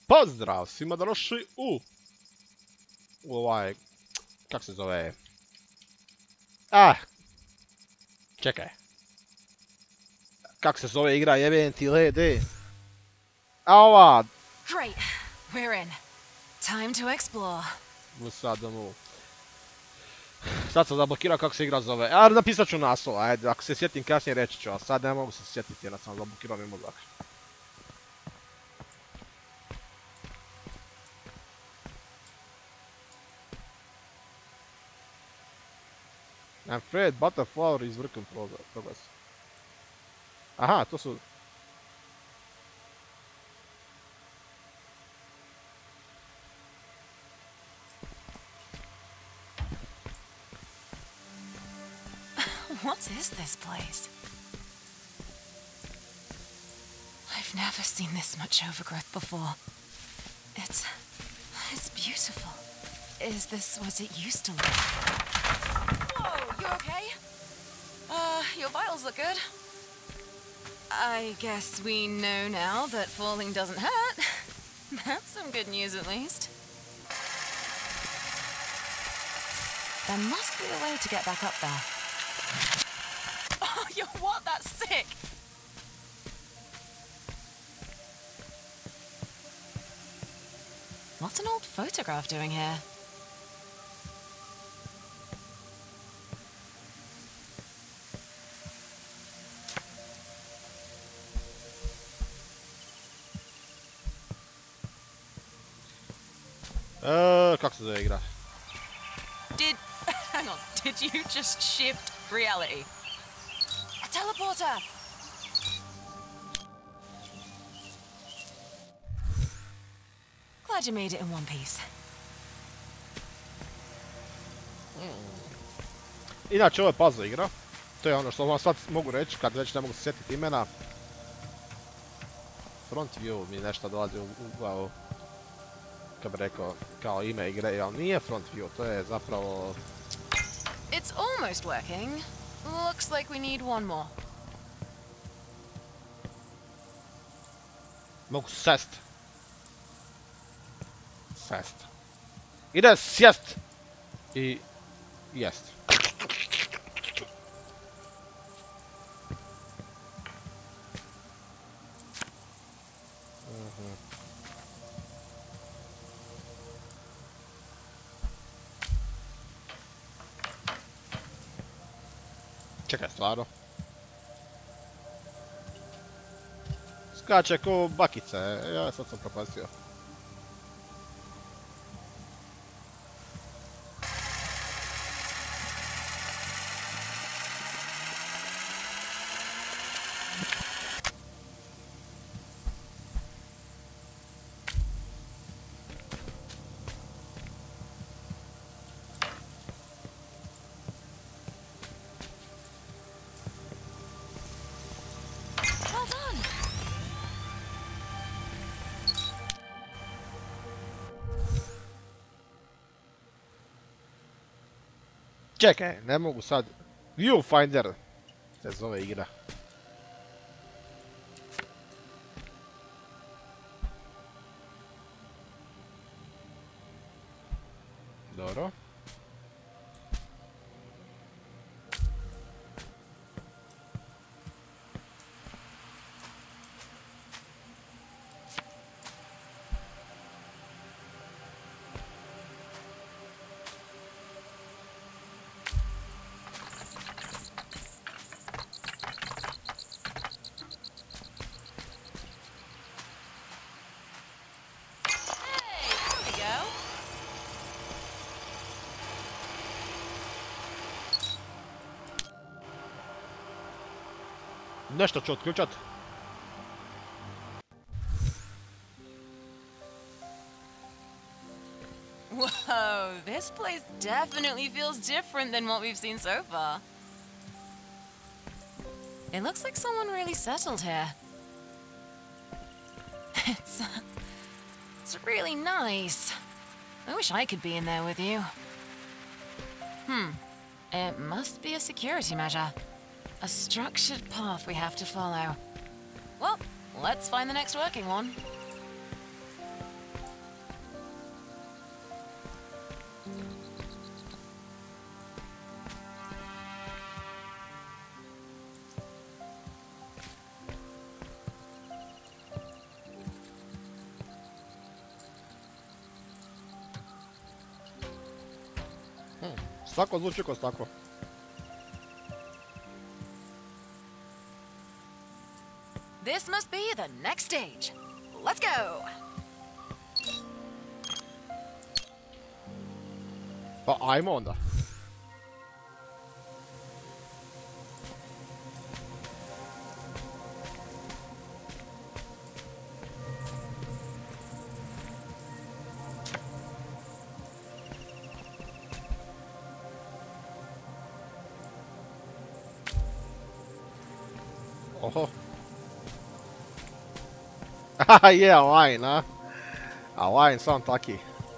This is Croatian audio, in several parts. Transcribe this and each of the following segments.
Pozdrav svima došli u ovaj, kak se zove, čekaj, kak se zove igra jebem ti lede, ova, Great, we're in. Time to explore. Sad sam zablokirao kako se igra zove, ali napisat ću naslov, ajde, ako se sjetim kasnije reći ću, a sad ne mogu se sjetiti jer sam zablokirao mi mozak. I'm afraid butterflower is work in progress. Aha, to su... What is this place? I've never seen this much overgrowth before. It's beautiful. Is this what it used to look like? Whoa, you okay? Your vitals look good. I guess we know now that falling doesn't hurt. That's some good news at least. There must be a way to get back up there. Oh, yo, what? That's sick! What's an old photograph doing here? Kako se zove igra? Hang on, did you just shift reality? A teleporter! Glad you made it in one piece. Inače, ovo je puzzle igra. To je ono što vam sad mogu reći, kad već ne mogu se sjetiti imena. Front view mi nešto dolazi u glavu. Kad bi rekao, kao ime igre, ali nije front view, to je zapravo... It's almost working. Looks like we need one more. Mogu sest. Sest. Ide sjest. I... jest. Čekaj, stvarno. Skače ko bakice, ja sad sam propastio. Čekaj, ne mogu sad... Viewfinder se zove igra. Dobro. Nešto ću otključat. Whoa, this place definitely feels different than what we've seen so far. It looks like someone really settled here. It's really nice. I wish I could be in there with you. It must be a security measure. A structured path we have to follow. Well, let's find the next working one. Staklo zvuči ko staklo. This must be the next stage. Let's go! Pa ajmo onda. Oho. Haha, je, Hawaiian, a? Hawaiian sam taki.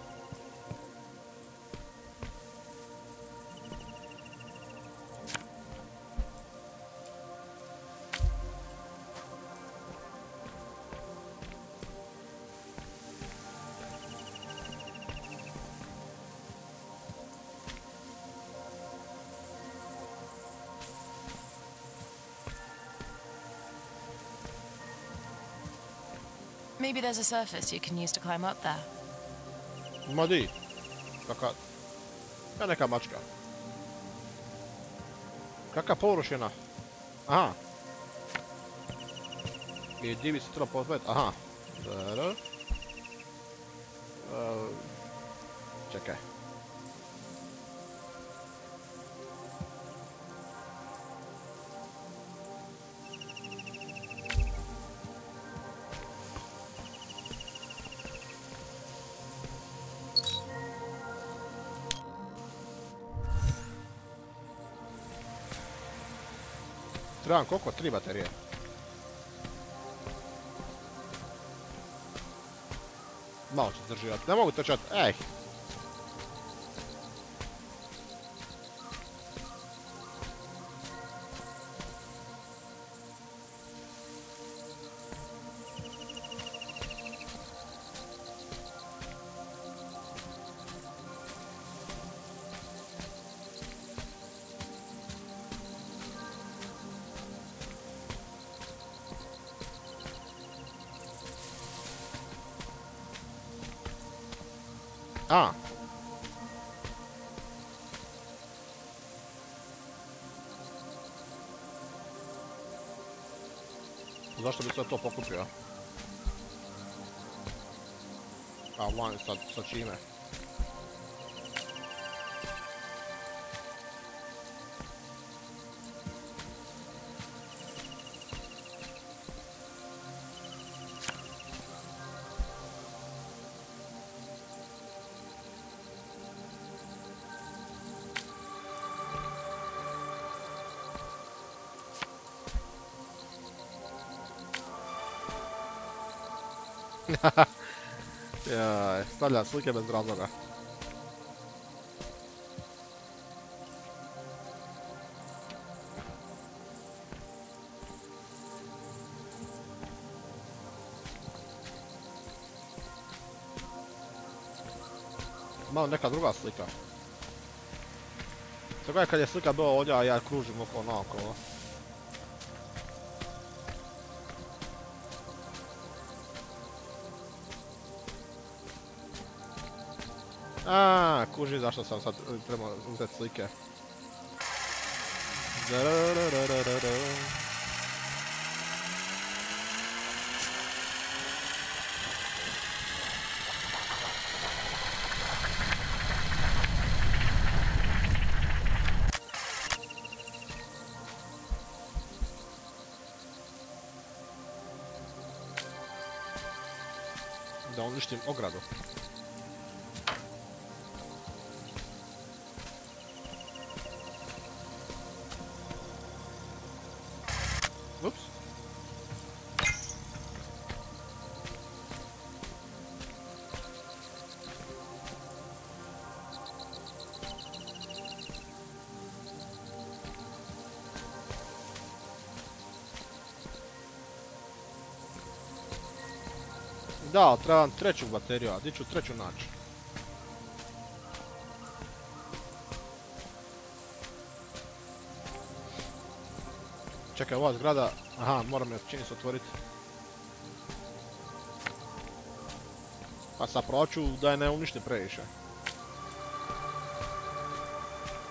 Maybe there's a surface you can use to climb up there. Ma di. Kaka... Ja, neka mačka. Kaka površina. Aha. I di bi se treba pozbaviti? Aha. Dobro. Čekaj. Trebam koliko? 3 baterije. Malo ću zdrživati. Ne mogu trčati. Ej! A. Zašto bi sve to pokupio? A, van sa čime? Jaj, stavlja slike bez razloga. Malo neka druga slika. Tako je kad je slika bila ovdje, a ja kružim oko naokolo. A, kuži zašto sam sad trebao uzeti slike. Da uništim ogradu. Ups. Da, trebam treću bateriju, a di ću treću naći? Čekaj, ova zgrada... Aha, moram je čini se otvoriti. Pa sad proću da je ne uništi previše.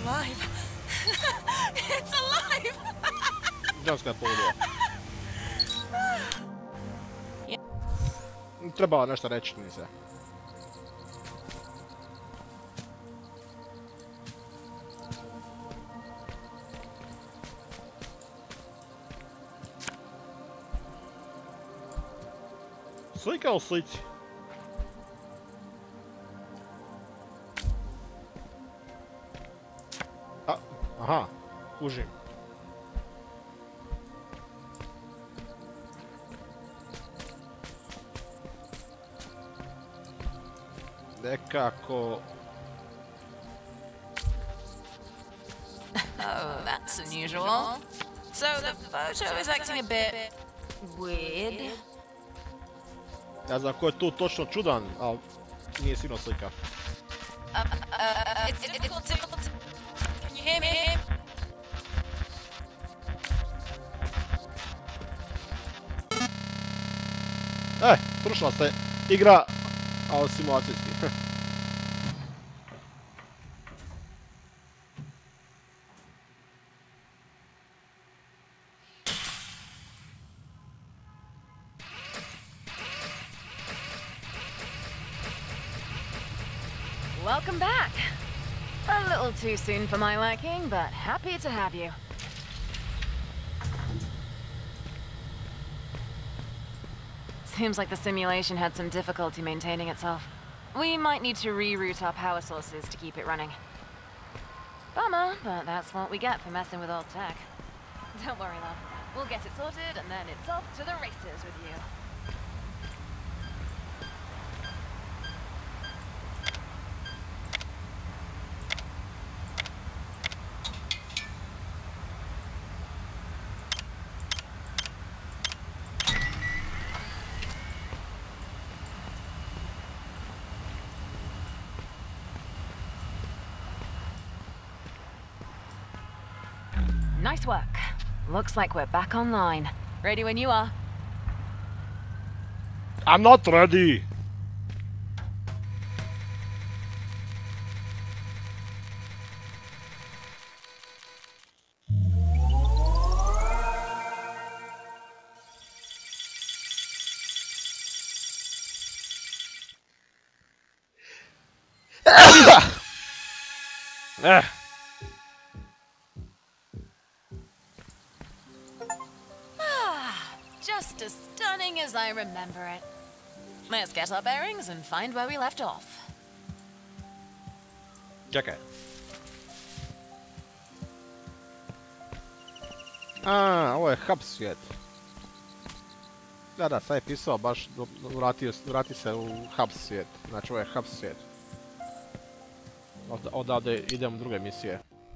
alive. It's alive. Ženska je poludila. Trebala nešto reći mi se. Slika u slici. Aha, kužim. Nekako... Oh, that's unusual. So the photo is acting a bit weird. Ja znam ko je tu točno čudan, ali nije sigurno slika. It's difficult to... Can you hear me? Srušila se igra, ali simulacijski. Welcome back. A little too soon for my liking, but happy to have you. Seems like the simulation had some difficulty maintaining itself. We might need to reroute our power sources to keep it running. Bummer, but that's what we get for messing with old tech. Don't worry, love. We'll get it sorted, and then it's off to the races with you. Nice work. Looks like we're back online. Ready when you are. I'm not ready! Just as stunning as I remember it. Let's get our bearings and find where we left off. Čekaj. Ovo je hub svijet. Da, sad je pisao baš vrati se u hub svijet. Znači ovo je hub svijet. Odavde idem u druge misije.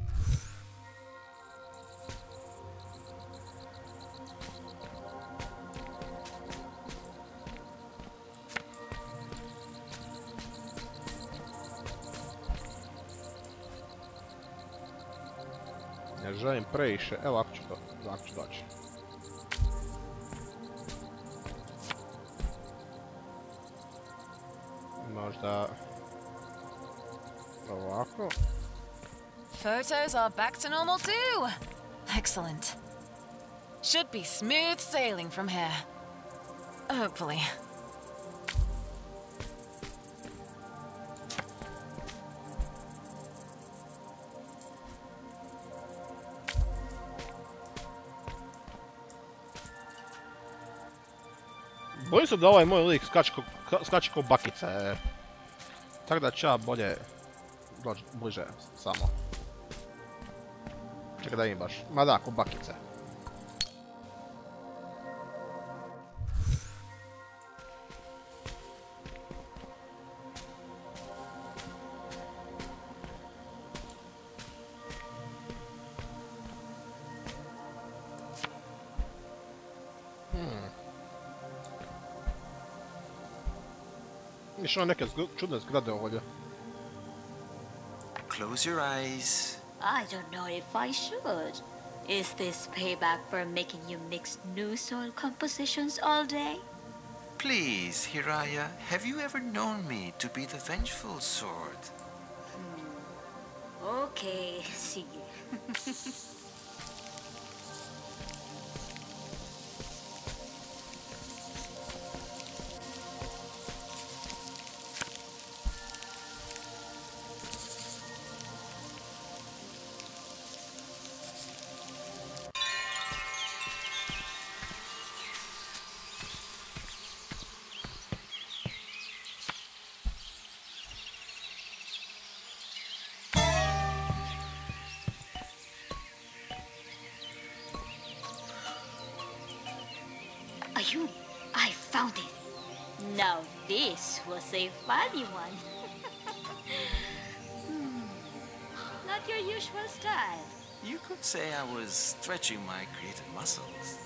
Ne želim previše, evo ako ću doći. Možda... ovako. Photos are back to normal too. Excellent. Should be smooth sailing from here. Hopefully. Bojim se da ovaj moj lik skače ko bakica, tako da ću ja bolje doći bliže samo. Čekaj da im baš, ma da, ko bakice. Išao neke čudne zgrade ovdje. Close your eyes. I don't know if I should. Is this payback for making you mix new soil compositions all day? Please, Hiraya, have you ever known me to be the vengeful sort? Okay, sige. Ayun, I found it. Now this was a funny one. Not your usual style. You could say I was stretching my creative muscles.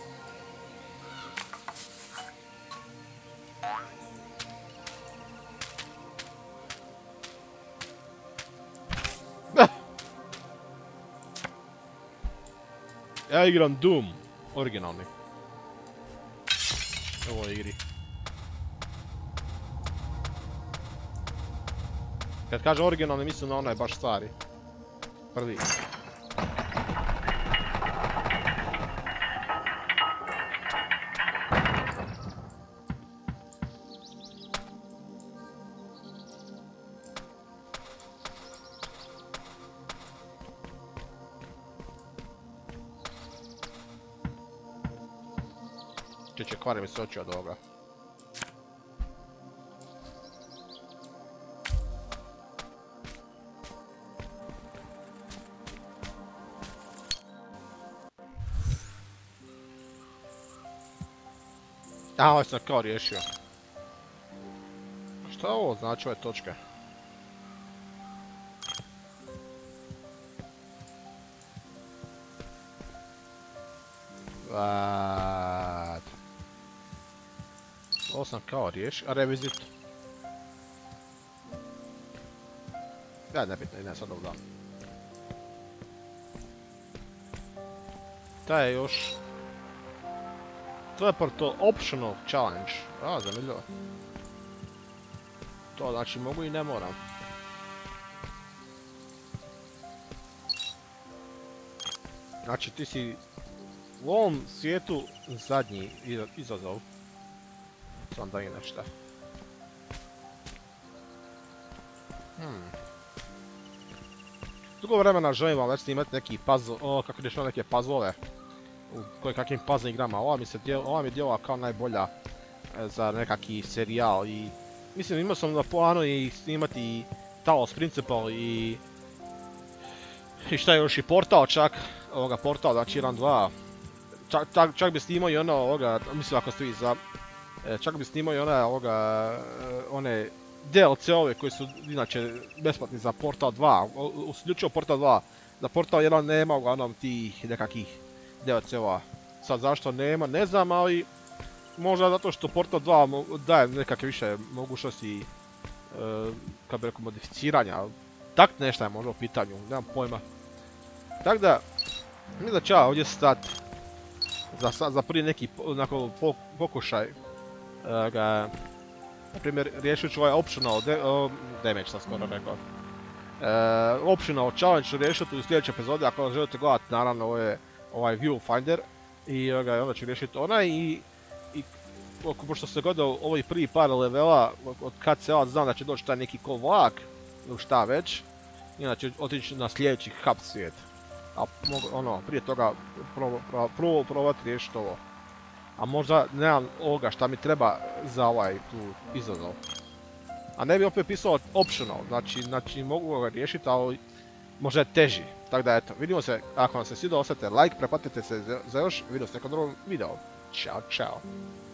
Ja igram Doom, originalni. U ovoj igri. Kad kažem originalni, mislim na onaj baš stari. Prvi. Čeče, kvare mi se oči od ovoga. A, ovo sam kao riješio. Šta ovo znači ove točke? Ovo sam kao riješio, a revizit. Ja, nebitno, idem sad ovdje. Taj je još... Teleport optional challenge. A, zanimljivo. To znači mogu i ne moram. Znači ti si u ovom svijetu zadnji izazov. Sam da i nešto. Dugo vremena želim vam već snimati neki puzzle, kako rješava neke puzzlove. U koje kakvim puzzle igrama. Ova mi je djela kao najbolja za nekaki serijal i... Mislim, imao sam na planu i snimati i Talos Principle i šta je još i Portal čak, ovoga Portal, znači 1-2. Čak bi snimao i ono ovoga, mislim ako ste vi za... Čak bi snimao i one DLC-ove koji su inače besplatni za Portal 2, uključio Portal 2. Za Portal 1 nema uglavnom tih nekakvih DLC-ova. Sad zašto nema, ne znam, ali možda zato što Portal 2 daje nekakve više mogućnosti, kako bi rekao, modificiranja. Tak nešto je možda u pitanju, nemam pojma. Tako da, mislim da ću ja ovdje stati za prvi neki pokušaj. Na primjer, riješit ću ovaj optional damage, sam skoro rekao. Optional challenge ću riješiti u sljedećoj epizodi, ako želite gledati, naravno ovaj viewfinder. I onda ću riješiti onaj i pošto se gledao ovih prvi par levela, od kad se znam da će doći taj neki ko vlak, ili šta već. I onda ću otići na sljedeći hub svijet. A prije toga prvo probati riješiti ovo. A možda nemam ovoga šta mi treba za ovaj tu izazov. A ne bi opet pisao optional, znači mogu ga riješiti, ali možda je teži. Tako da eto, vidimo se, ako vam se svidio, ostavite like, preplatite se za još, vidimo se nekom drugom videu. Ćao, čao.